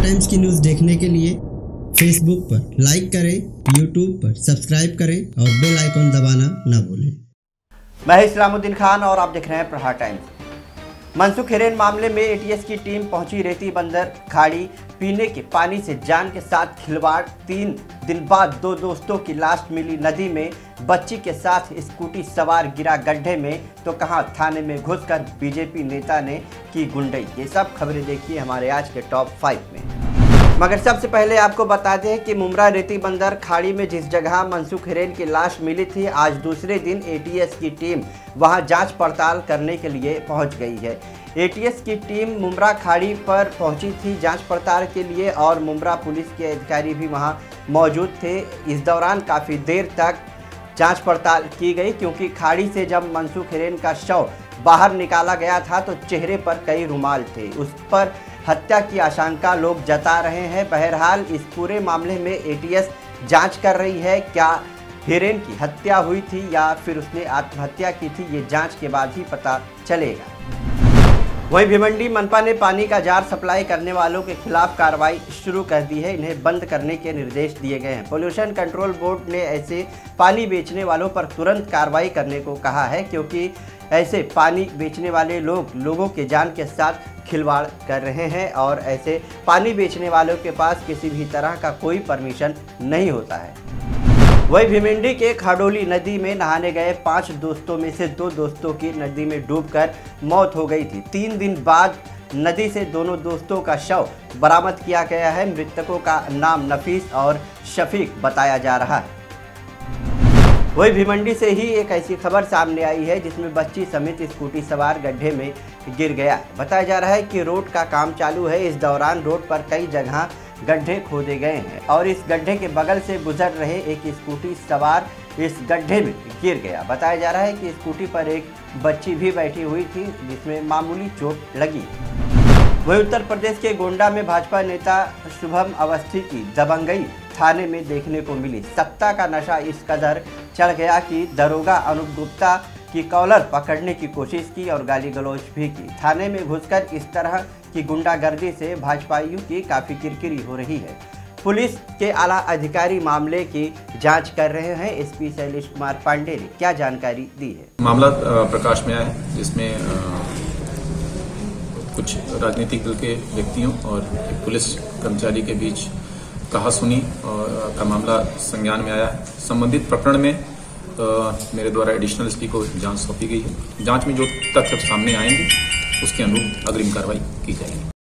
Times की news देखने के लिए फेसबुक पर लाइक करें, यूट्यूब पर सब्सक्राइब करें और बेल आइकन दबाना ना भूलें। मैं इस्लामुद्दीन खान और आप देख रहे हैं प्रहार टाइम्स। मनसुख हिरेन मामले में एटीएस की टीम पहुंची रेती बंदर खाड़ी। पीने के पानी से जान के साथ खिलवाड़। 3 दिन बाद 2 दोस्तों की लाश मिली नदी में। बच्ची के साथ स्कूटी सवार गिरा गड्ढे में तो कहां थाने में घुसकर बीजेपी नेता ने की गुंडई। ये सब खबरें देखिए हमारे आज के टॉप 5 में। मगर सबसे पहले आपको बता दें कि मुमरा रेती बंदर खाड़ी में जिस जगह मनसुख हिरेन की लाश मिली थी, आज दूसरे दिन एटीएस की टीम वहां जांच पड़ताल करने के लिए पहुंच गई है। एटीएस की टीम मुमरा खाड़ी पर पहुंची थी जांच पड़ताल के लिए और मुमरा पुलिस के अधिकारी भी वहां मौजूद थे। इस दौरान काफ़ी देर तक जांच पड़ताल की गई, क्योंकि खाड़ी से जब मनसुख हिरेन का शव बाहर निकाला गया था तो चेहरे पर कई रुमाल थे। उस पर हत्या की आशंका लोग जता रहे हैं। बहरहाल इस पूरे मामले में एटीएस जांच कर रही है। क्या हिरेन की हत्या हुई थी या फिर उसने आत्महत्या की थी, ये जांच के बाद ही पता चलेगा। वहीं भिवंडी मनपा ने पानी का जार सप्लाई करने वालों के खिलाफ कार्रवाई शुरू कर दी है। इन्हें बंद करने के निर्देश दिए गए हैं। पोल्यूशन कंट्रोल बोर्ड ने ऐसे पानी बेचने वालों पर तुरंत कार्रवाई करने को कहा है, क्योंकि ऐसे पानी बेचने वाले लोगों के जान के साथ खिलवाड़ कर रहे हैं और ऐसे पानी बेचने वालों के पास किसी भी तरह का कोई परमिशन नहीं होता है। वहीं भिवंडी के खाडोली नदी में नहाने गए 5 दोस्तों में से 2 दोस्तों की नदी में डूबकर मौत हो गई थी। 3 दिन बाद नदी से दोनों दोस्तों का शव बरामद किया गया है। मृतकों का नाम नफीस और शफीक बताया जा रहा है। वही भिवंडी से ही एक ऐसी खबर सामने आई है जिसमें बच्ची समेत स्कूटी सवार गड्ढे में गिर गया। बताया जा रहा है कि रोड का काम चालू है। इस दौरान रोड पर कई जगह गड्ढे खोदे गए हैं और इस गड्ढे के बगल से गुजर रहे एक स्कूटी सवार इस गड्ढे में गिर गया। बताया जा रहा है कि स्कूटी पर एक बच्ची भी बैठी हुई थी जिसमें मामूली चोट लगी। वहीं उत्तर प्रदेश के गोंडा में भाजपा नेता शुभम अवस्थी की दबंगई थाने में देखने को मिली। सत्ता का नशा इस कदर चढ़ गया कि दरोगा अनूप गुप्ता की कॉलर पकड़ने की कोशिश की और गाली गलौज भी की। थाने में घुसकर इस तरह की गुंडागर्दी से भाजपाइयों की काफ़ी किरकिरी हो रही है। पुलिस के आला अधिकारी मामले की जांच कर रहे हैं। एसपी शैलेश कुमार पांडे ने क्या जानकारी दी है। मामला प्रकाश में आया है, जिसमें कुछ राजनीतिक दल के व्यक्तियों और एक पुलिस कर्मचारी के बीच कहासुनी का मामला संज्ञान में आया है। संबंधित प्रकरण में मेरे द्वारा एडिशनल एसपी को जांच सौंपी गई है। जांच में जो तथ्य सामने आएंगे उसके अनुरूप अग्रिम कार्रवाई की जाएगी।